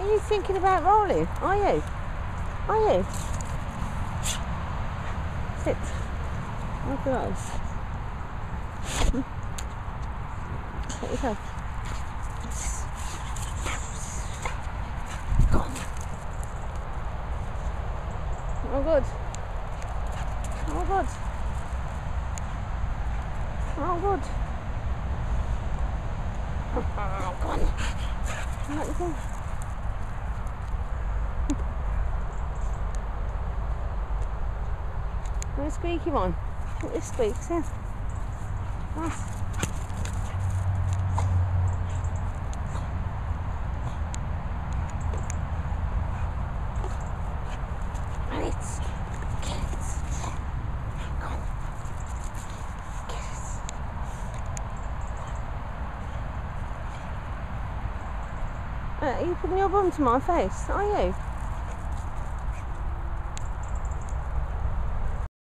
you thinking about rolling? Are you? Are you? Sit. Look at those. There you go. Go on. Oh good. Oh good. Oh good. Oh, go on. Let me go. Where's the squeaky one? Look, this squeaks, yeah. Nice. Right. Get it. Go on. Get it. Are you putting your bum to my face? Are you?